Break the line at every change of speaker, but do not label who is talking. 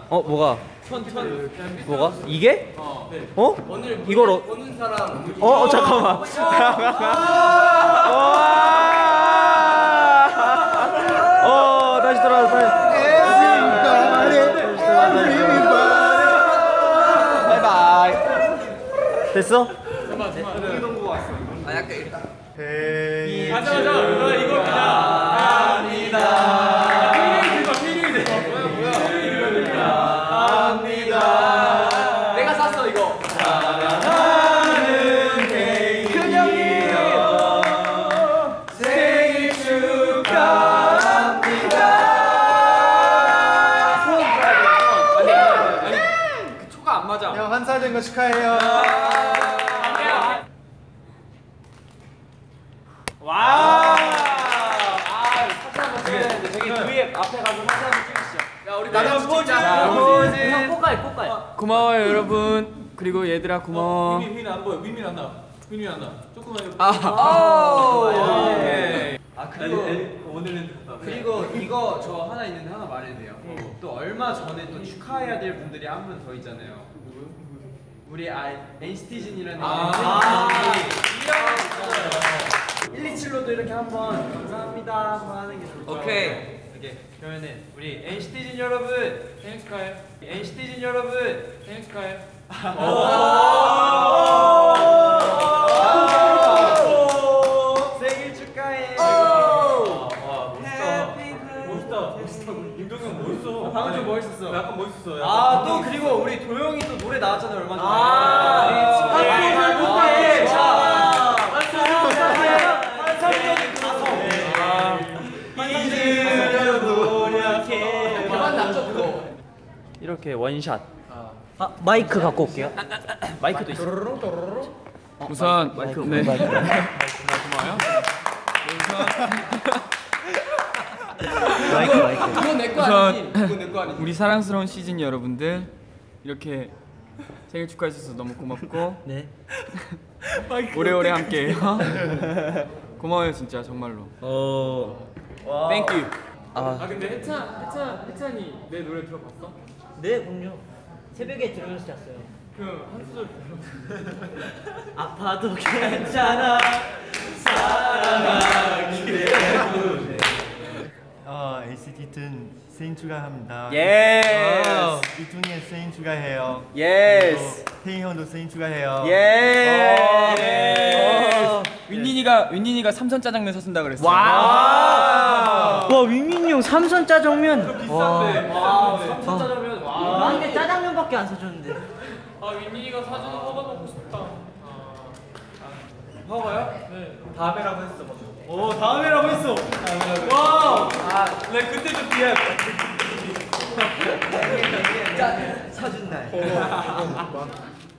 뭐가? 뭐가? 이게? 어? 이걸
보는 사람.
잠깐만. 다시 돌아와. 바이바이. 됐어?
아 약간 이렇게.
맞아. 이거 그냥.
합니다. 내가 샀어 이거. 사랑하는 개인이여 생일 축하합니다. 아니 그 초가 안 맞아.
형 한 살 된 거 축하해요.
와. 사진 한번 찍어야 되는데 저기 뒤에 앞에 가서 사진 한번 찍으시죠. 야 우리 나도 찍자. 형 꽃갈.
고마워요 여러분. 그리고 얘들아 고마워.
윈윈 안 보여. 윈윈 안 나. 조금만 이거.
그리고 이거 저 하나 있는데 하나 말해야 돼요. 또 얼마 전에 또 축하해야 될 분들이 한 분 더 있잖아요. 우리 NCT즌이라는 127로도 이렇게 한번 감사합니다 한번 하는 게 좋을 것 같아요. 오케이. 이렇게 그러면은 우리 NCT즌 여러분 생일 축하해요. NCT즌 여러분 생일 축하해요. 생일 축하해.
멋있다. 김동현 멋있어.
방금 좀 멋있었어.
약간 멋있었어.
또 그리고 우리 도영이 또 노래 나왔잖아요 얼마 전에.
이렇게 원샷. 마이크 갖고 올게요. 마이크도 있어.
우선
마이크.
네.
마이크.
고마워요.
마이크.
이건 내거
우선
아니지? 이건 내거 아니지?
우리 사랑스러운 시즌 여러분들 이렇게 생일 축하해 주셔서 너무 고맙고
네.
오래오래 함께해요. 고마워요 진짜 정말로. Thank you.
근데 해찬이 내 노래 들어봤어?
네, 그럼요. 새벽에 들으면서 잤어요.
그 한 소절
아파도 괜찮아. 사랑하기를.
NCT 생일 축하합니다.
예스.
이중에 생일 축하해요.
예스.
태희 형도 생일 축하해요.
예스.
윈닌이가 삼선 짜장면 사준다 그랬어.
와.
와, 윈윈이 형 삼선 짜장면.
비싼데.
짜장면
나한테 짜장면밖에 안 사줬는데.
윈민이가 사주는 허가 먹고 싶다.
먹어요?
네.
다음에라고 했어.
다음에라고 했어. 와. 내 그때 좀 비해.
사준 날.